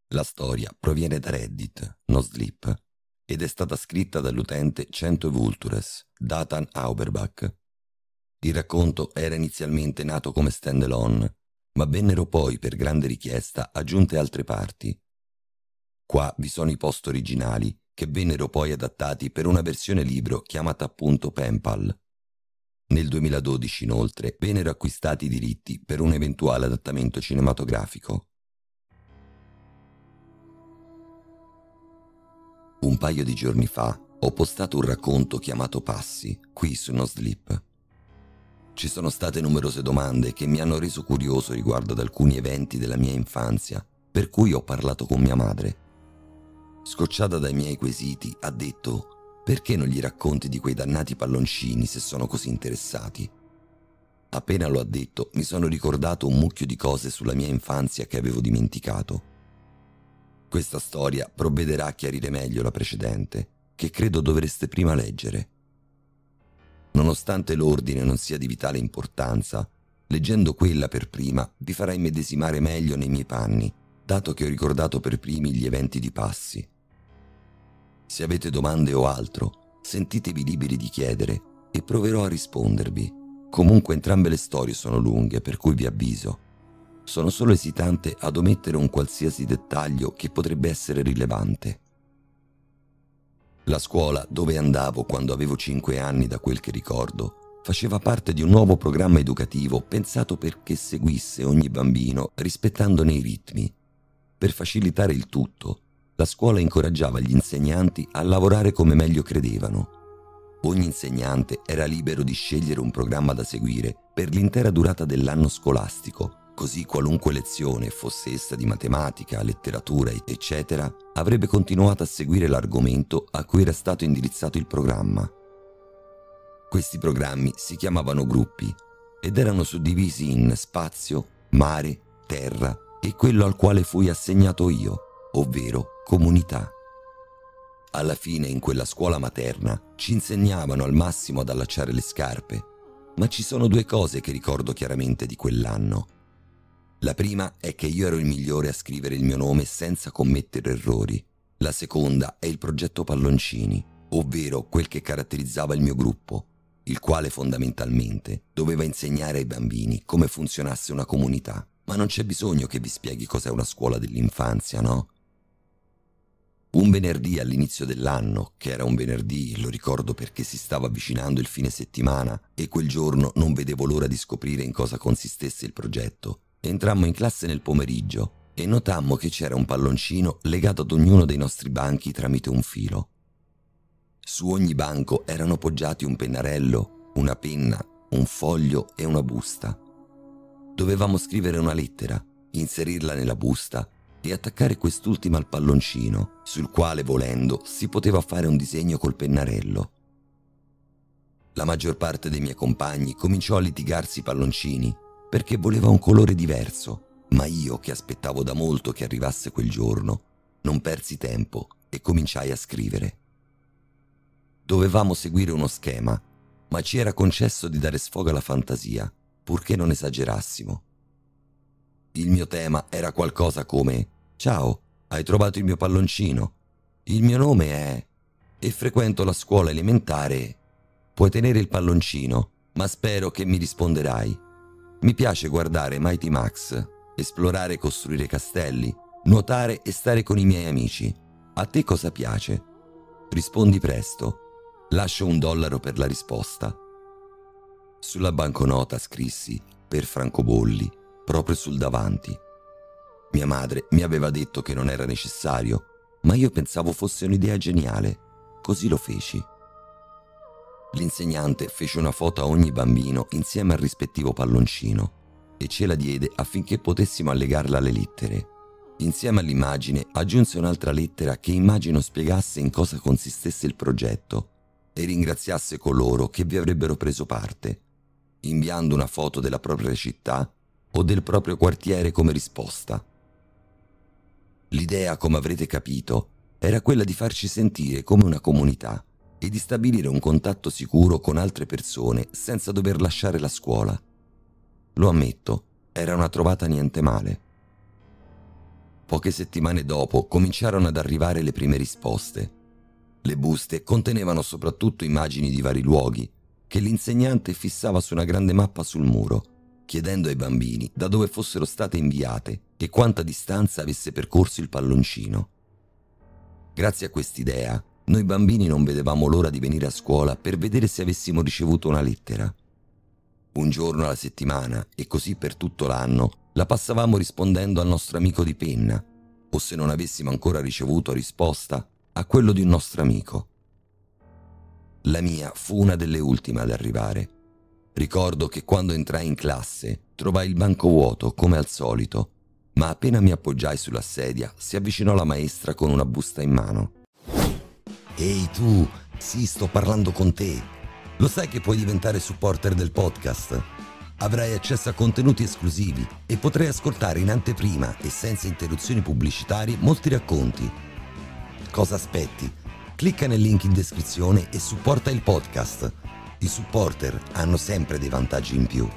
La storia proviene da Reddit, No Sleep, ed è stata scritta dall'utente 100 Vultures, Datan Auerbach. Il racconto era inizialmente nato come stand-alone, ma vennero poi, per grande richiesta, aggiunte altre parti. Qua vi sono i post originali, che vennero poi adattati per una versione libro chiamata appunto Penpal. Nel 2012, inoltre, vennero acquistati i diritti per un eventuale adattamento cinematografico. Un paio di giorni fa ho postato un racconto chiamato Passi, qui su No Sleep. Ci sono state numerose domande che mi hanno reso curioso riguardo ad alcuni eventi della mia infanzia, per cui ho parlato con mia madre. Scocciata dai miei quesiti, ha detto: «Perché non gli racconti di quei dannati palloncini se sono così interessati?» Appena lo ha detto, mi sono ricordato un mucchio di cose sulla mia infanzia che avevo dimenticato. Questa storia provvederà a chiarire meglio la precedente, che credo dovreste prima leggere. Nonostante l'ordine non sia di vitale importanza, leggendo quella per prima vi farà immedesimare meglio nei miei panni, dato che ho ricordato per primi gli eventi di Passi. Se avete domande o altro, sentitevi liberi di chiedere e proverò a rispondervi. Comunque entrambe le storie sono lunghe, per cui vi avviso. Sono solo esitante ad omettere un qualsiasi dettaglio che potrebbe essere rilevante. La scuola dove andavo quando avevo 5 anni, da quel che ricordo, faceva parte di un nuovo programma educativo pensato perché seguisse ogni bambino rispettandone i ritmi. Per facilitare il tutto, la scuola incoraggiava gli insegnanti a lavorare come meglio credevano. Ogni insegnante era libero di scegliere un programma da seguire per l'intera durata dell'anno scolastico, così qualunque lezione, fosse essa di matematica, letteratura, eccetera, avrebbe continuato a seguire l'argomento a cui era stato indirizzato il programma. Questi programmi si chiamavano gruppi ed erano suddivisi in spazio, mare, terra e quello al quale fui assegnato io, ovvero comunità. Alla fine, in quella scuola materna, ci insegnavano al massimo ad allacciare le scarpe, ma ci sono due cose che ricordo chiaramente di quell'anno. La prima è che io ero il migliore a scrivere il mio nome senza commettere errori. La seconda è il progetto palloncini, ovvero quel che caratterizzava il mio gruppo, il quale fondamentalmente doveva insegnare ai bambini come funzionasse una comunità. Ma non c'è bisogno che vi spieghi cos'è una scuola dell'infanzia, no? Un venerdì all'inizio dell'anno, che era un venerdì, lo ricordo perché si stava avvicinando il fine settimana e quel giorno non vedevo l'ora di scoprire in cosa consistesse il progetto, entrammo in classe nel pomeriggio e notammo che c'era un palloncino legato ad ognuno dei nostri banchi tramite un filo. Su ogni banco erano poggiati un pennarello, una penna, un foglio e una busta. Dovevamo scrivere una lettera, inserirla nella busta e attaccare quest'ultima al palloncino, sul quale, volendo, si poteva fare un disegno col pennarello. La maggior parte dei miei compagni cominciò a litigarsi i palloncini perché voleva un colore diverso, ma io, che aspettavo da molto che arrivasse quel giorno, non persi tempo e cominciai a scrivere. Dovevamo seguire uno schema, ma ci era concesso di dare sfogo alla fantasia, purché non esagerassimo. Il mio tema era qualcosa come: «Ciao, hai trovato il mio palloncino? Il mio nome è... e frequento la scuola elementare. Puoi tenere il palloncino, ma spero che mi risponderai. Mi piace guardare Mighty Max, esplorare e costruire castelli, nuotare e stare con i miei amici. A te cosa piace? Rispondi presto. Lascio $1 per la risposta». Sulla banconota scrissi «per francobolli», proprio sul davanti. Mia madre mi aveva detto che non era necessario, ma io pensavo fosse un'idea geniale, così lo feci. L'insegnante fece una foto a ogni bambino insieme al rispettivo palloncino e ce la diede affinché potessimo allegarla alle lettere. Insieme all'immagine aggiunse un'altra lettera che immagino spiegasse in cosa consistesse il progetto e ringraziasse coloro che vi avrebbero preso parte, inviando una foto della propria città o del proprio quartiere come risposta. L'idea, come avrete capito, era quella di farci sentire come una comunità e di stabilire un contatto sicuro con altre persone senza dover lasciare la scuola. Lo ammetto, era una trovata niente male. Poche settimane dopo cominciarono ad arrivare le prime risposte. Le buste contenevano soprattutto immagini di vari luoghi che l'insegnante fissava su una grande mappa sul muro, chiedendo ai bambini da dove fossero state inviate e quanta distanza avesse percorso il palloncino. Grazie a quest'idea, noi bambini non vedevamo l'ora di venire a scuola per vedere se avessimo ricevuto una lettera. Un giorno alla settimana, e così per tutto l'anno, la passavamo rispondendo al nostro amico di penna, o se non avessimo ancora ricevuto risposta, a quello di un nostro amico. La mia fu una delle ultime ad arrivare. Ricordo che quando entrai in classe trovai il banco vuoto come al solito, ma appena mi appoggiai sulla sedia si avvicinò la maestra con una busta in mano. «Ehi tu, sì, sto parlando con te. Lo sai che puoi diventare supporter del podcast? Avrai accesso a contenuti esclusivi e potrai ascoltare in anteprima e senza interruzioni pubblicitarie molti racconti. Cosa aspetti? Clicca nel link in descrizione e supporta il podcast. I supporter hanno sempre dei vantaggi in più».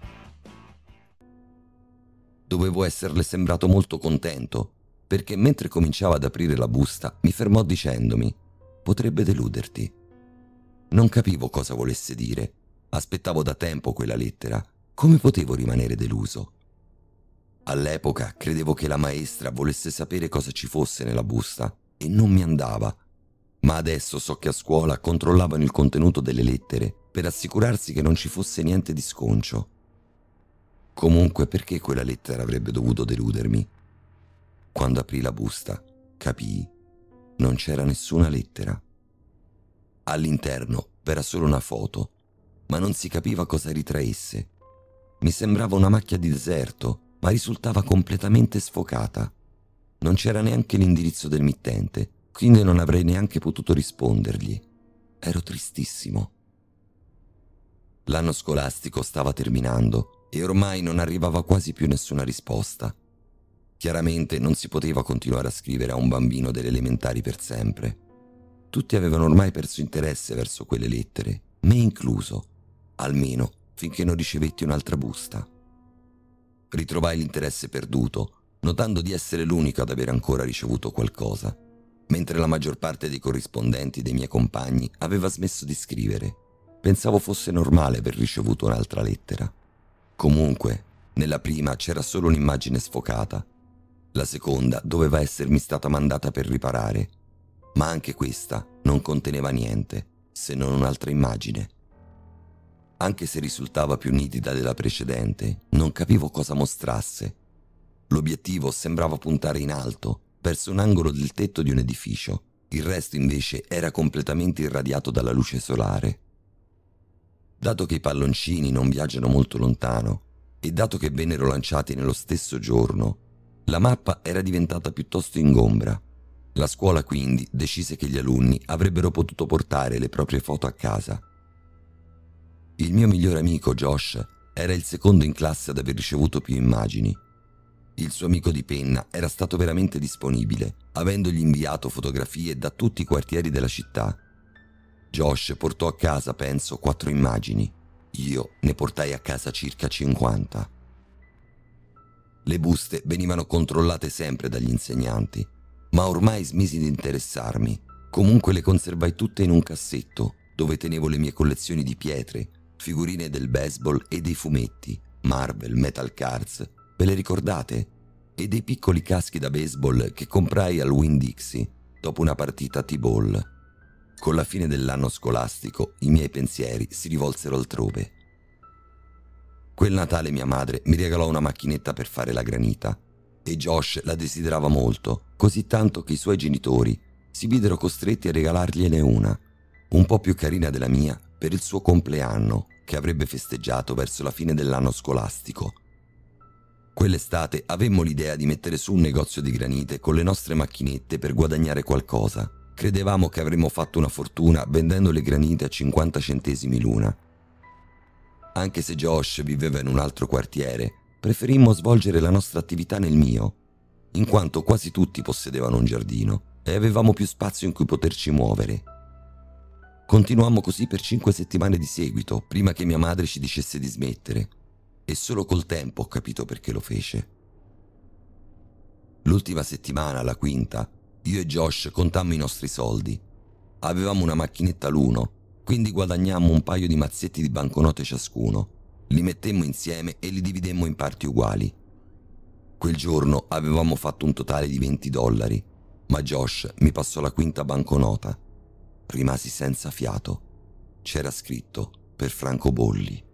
Dovevo esserle sembrato molto contento, perché mentre cominciava ad aprire la busta mi fermò dicendomi: «Potrebbe deluderti». Non capivo cosa volesse dire. Aspettavo da tempo quella lettera. Come potevo rimanere deluso? All'epoca credevo che la maestra volesse sapere cosa ci fosse nella busta e non mi andava. Ma adesso so che a scuola controllavano il contenuto delle lettere per assicurarsi che non ci fosse niente di sconcio. Comunque, perché quella lettera avrebbe dovuto deludermi? Quando aprì la busta, capii. Non c'era nessuna lettera. All'interno c'era solo una foto, ma non si capiva cosa ritraesse. Mi sembrava una macchia di deserto, ma risultava completamente sfocata. Non c'era neanche l'indirizzo del mittente, quindi non avrei neanche potuto rispondergli. Ero tristissimo. L'anno scolastico stava terminando e ormai non arrivava quasi più nessuna risposta. Chiaramente non si poteva continuare a scrivere a un bambino delle elementari per sempre. Tutti avevano ormai perso interesse verso quelle lettere, me incluso, almeno finché non ricevetti un'altra busta. Ritrovai l'interesse perduto, notando di essere l'unico ad aver ancora ricevuto qualcosa, mentre la maggior parte dei corrispondenti dei miei compagni aveva smesso di scrivere. Pensavo fosse normale aver ricevuto un'altra lettera. Comunque, nella prima c'era solo un'immagine sfocata. La seconda doveva essermi stata mandata per riparare, ma anche questa non conteneva niente, se non un'altra immagine. Anche se risultava più nitida della precedente, non capivo cosa mostrasse. L'obiettivo sembrava puntare in alto, verso un angolo del tetto di un edificio. Il resto invece era completamente irradiato dalla luce solare. Dato che i palloncini non viaggiano molto lontano e dato che vennero lanciati nello stesso giorno, la mappa era diventata piuttosto ingombra. La scuola quindi decise che gli alunni avrebbero potuto portare le proprie foto a casa. Il mio migliore amico Josh era il secondo in classe ad aver ricevuto più immagini. Il suo amico di penna era stato veramente disponibile, avendogli inviato fotografie da tutti i quartieri della città. Josh portò a casa, penso, 4 immagini. Io ne portai a casa circa 50. Le buste venivano controllate sempre dagli insegnanti, ma ormai smisi di interessarmi. Comunque le conservai tutte in un cassetto, dove tenevo le mie collezioni di pietre, figurine del baseball e dei fumetti, Marvel, Metal Cards, ve le ricordate? E dei piccoli caschi da baseball che comprai al Winn-Dixie dopo una partita a T-ball. Con la fine dell'anno scolastico i miei pensieri si rivolsero altrove. Quel Natale mia madre mi regalò una macchinetta per fare la granita e Josh la desiderava molto, così tanto che i suoi genitori si videro costretti a regalargliene una, un po' più carina della mia, per il suo compleanno che avrebbe festeggiato verso la fine dell'anno scolastico. Quell'estate avemmo l'idea di mettere su un negozio di granite con le nostre macchinette per guadagnare qualcosa. Credevamo che avremmo fatto una fortuna vendendo le granite a 50 centesimi l'una. Anche se Josh viveva in un altro quartiere, preferimmo svolgere la nostra attività nel mio, in quanto quasi tutti possedevano un giardino e avevamo più spazio in cui poterci muovere. Continuammo così per 5 settimane di seguito, prima che mia madre ci dicesse di smettere, e solo col tempo ho capito perché lo fece. L'ultima settimana, la quinta, io e Josh contammo i nostri soldi. Avevamo una macchinetta l'uno, quindi guadagnammo un paio di mazzetti di banconote ciascuno. Li mettemmo insieme e li dividemmo in parti uguali. Quel giorno avevamo fatto un totale di $20, ma Josh mi passò la quinta banconota. Rimasi senza fiato. C'era scritto per francobolli.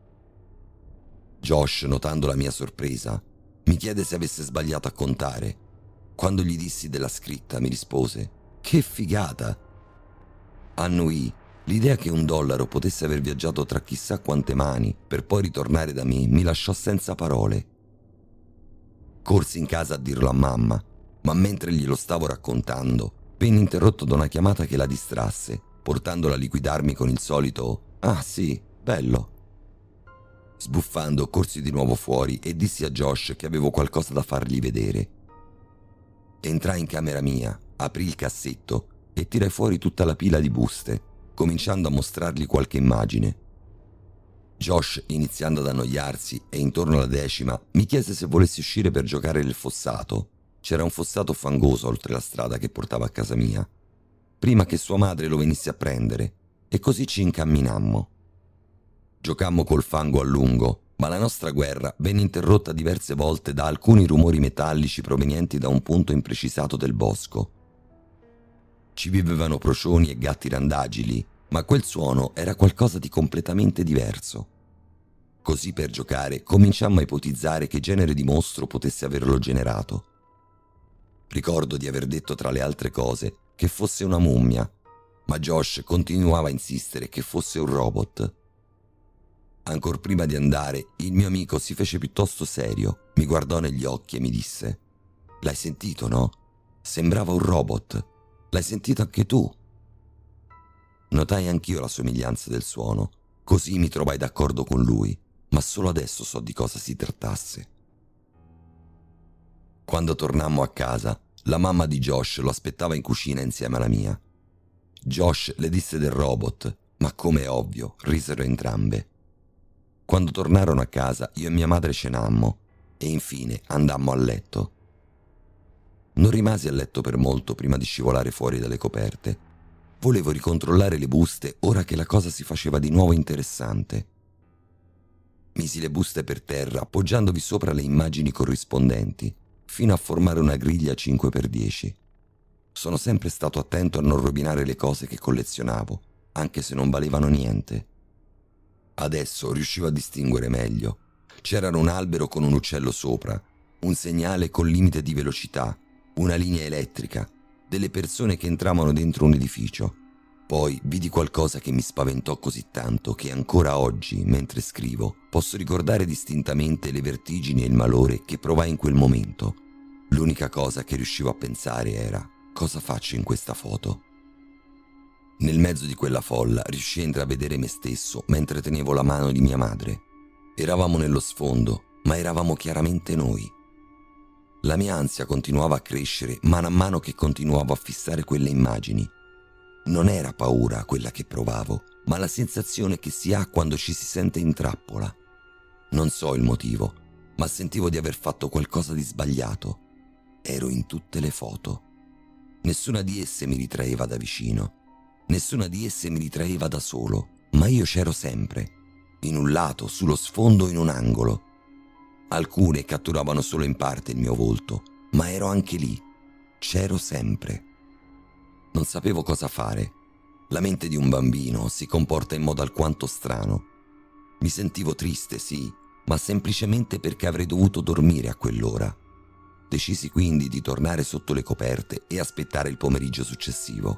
Josh, notando la mia sorpresa, mi chiede se avesse sbagliato a contare. Quando gli dissi della scritta, mi rispose: «Che figata!» Annuì. L'idea che $1 potesse aver viaggiato tra chissà quante mani per poi ritornare da me mi lasciò senza parole. Corsi in casa a dirlo a mamma, ma mentre glielo stavo raccontando, venne interrotto da una chiamata che la distrasse, portandola a liquidarmi con il solito «Ah sì, bello». Sbuffando, corsi di nuovo fuori e dissi a Josh che avevo qualcosa da fargli vedere. Entrai in camera mia, aprì il cassetto e tirai fuori tutta la pila di buste, cominciando a mostrargli qualche immagine. Josh, iniziando ad annoiarsi e intorno alla 10ª, mi chiese se volessi uscire per giocare nel fossato. C'era un fossato fangoso oltre la strada che portava a casa mia, prima che sua madre lo venisse a prendere, e così ci incamminammo. Giocammo col fango a lungo, ma la nostra guerra venne interrotta diverse volte da alcuni rumori metallici provenienti da un punto imprecisato del bosco. Ci vivevano procioni e gatti randagili, ma quel suono era qualcosa di completamente diverso. Così, per giocare, cominciammo a ipotizzare che genere di mostro potesse averlo generato. Ricordo di aver detto, tra le altre cose, che fosse una mummia, ma Josh continuava a insistere che fosse un robot. Ancor prima di andare, il mio amico si fece piuttosto serio, mi guardò negli occhi e mi disse: «L'hai sentito, no? Sembrava un robot. L'hai sentito anche tu?» Notai anch'io la somiglianza del suono, così mi trovai d'accordo con lui, ma solo adesso so di cosa si trattasse. Quando tornammo a casa, la mamma di Josh lo aspettava in cucina insieme alla mia. Josh le disse del robot, ma come è ovvio, risero entrambe. Quando tornarono a casa, io e mia madre cenammo e infine andammo a letto. Non rimasi a letto per molto prima di scivolare fuori dalle coperte. Volevo ricontrollare le buste ora che la cosa si faceva di nuovo interessante. Misi le buste per terra, appoggiandovi sopra le immagini corrispondenti, fino a formare una griglia 5x10. Sono sempre stato attento a non rovinare le cose che collezionavo, anche se non valevano niente. Adesso riuscivo a distinguere meglio. C'era un albero con un uccello sopra, un segnale col limite di velocità, una linea elettrica, delle persone che entravano dentro un edificio. Poi vidi qualcosa che mi spaventò così tanto che ancora oggi, mentre scrivo, posso ricordare distintamente le vertigini e il malore che provai in quel momento. L'unica cosa che riuscivo a pensare era: cosa faccio in questa foto? Nel mezzo di quella folla riuscii a intravedere me stesso mentre tenevo la mano di mia madre. Eravamo nello sfondo, ma eravamo chiaramente noi. La mia ansia continuava a crescere mano a mano che continuavo a fissare quelle immagini. Non era paura quella che provavo, ma la sensazione che si ha quando ci si sente in trappola. Non so il motivo, ma sentivo di aver fatto qualcosa di sbagliato. Ero in tutte le foto. Nessuna di esse mi ritraeva da vicino. Nessuna di esse mi ritraeva da solo, ma io c'ero sempre. In un lato, sullo sfondo, in un angolo. Alcune catturavano solo in parte il mio volto, ma ero anche lì. C'ero sempre. Non sapevo cosa fare. La mente di un bambino si comporta in modo alquanto strano. Mi sentivo triste, sì, ma semplicemente perché avrei dovuto dormire a quell'ora. Decisi quindi di tornare sotto le coperte e aspettare il pomeriggio successivo.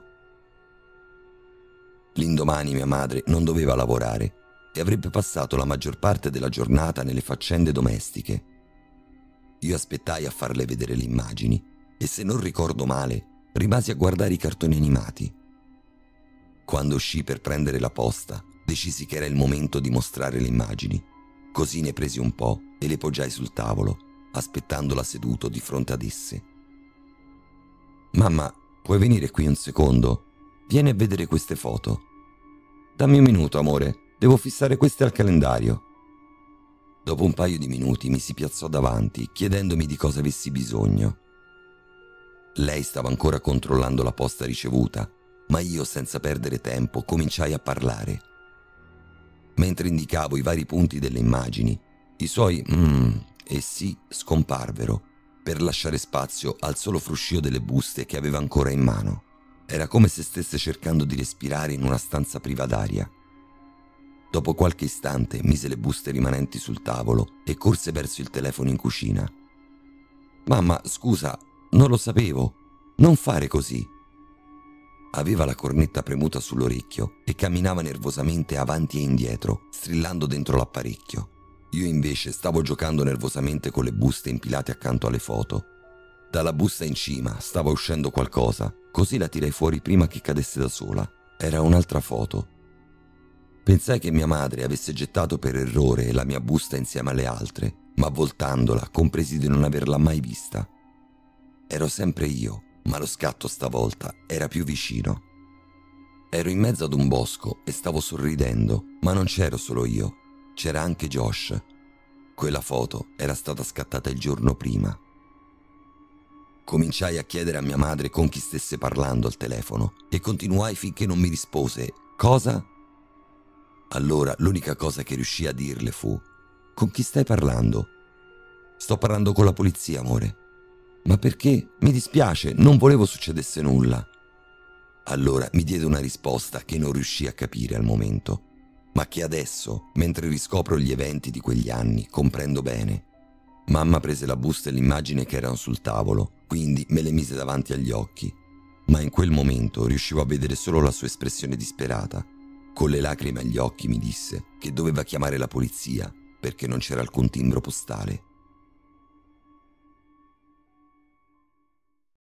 L'indomani mia madre non doveva lavorare e avrebbe passato la maggior parte della giornata nelle faccende domestiche. Io aspettai a farle vedere le immagini e, se non ricordo male, rimasi a guardare i cartoni animati. Quando uscii per prendere la posta, decisi che era il momento di mostrare le immagini. Così ne presi un po' e le poggiai sul tavolo, aspettandola seduto di fronte ad esse. «Mamma, puoi venire qui un secondo? Vieni a vedere queste foto». «Dammi un minuto, amore, devo fissare queste al calendario». Dopo un paio di minuti mi si piazzò davanti, chiedendomi di cosa avessi bisogno. Lei stava ancora controllando la posta ricevuta, ma io, senza perdere tempo, cominciai a parlare. Mentre indicavo i vari punti delle immagini, i suoi e sì scomparvero per lasciare spazio al solo fruscio delle buste che aveva ancora in mano. Era come se stesse cercando di respirare in una stanza priva d'aria. Dopo qualche istante mise le buste rimanenti sul tavolo e corse verso il telefono in cucina. «Mamma, scusa, non lo sapevo. Non fare così». Aveva la cornetta premuta sull'orecchio e camminava nervosamente avanti e indietro, strillando dentro l'apparecchio. Io invece stavo giocando nervosamente con le buste impilate accanto alle foto. Dalla busta in cima stava uscendo qualcosa, così la tirai fuori prima che cadesse da sola. Era un'altra foto. Pensai che mia madre avesse gettato per errore la mia busta insieme alle altre, ma voltandola compresi di non averla mai vista. Ero sempre io, ma lo scatto stavolta era più vicino. Ero in mezzo ad un bosco e stavo sorridendo, ma non c'ero solo io, c'era anche Josh. Quella foto era stata scattata il giorno prima. Cominciai a chiedere a mia madre con chi stesse parlando al telefono e continuai finché non mi rispose «Cosa?». Allora l'unica cosa che riuscii a dirle fu «Con chi stai parlando?». «Sto parlando con la polizia, amore». «Ma perché? Mi dispiace, non volevo succedesse nulla». Allora mi diede una risposta che non riuscii a capire al momento, ma che adesso, mentre riscopro gli eventi di quegli anni, comprendo bene. Mamma prese la busta e l'immagine che erano sul tavolo, quindi me le mise davanti agli occhi, ma in quel momento riuscivo a vedere solo la sua espressione disperata. Con le lacrime agli occhi mi disse che doveva chiamare la polizia perché non c'era alcun timbro postale.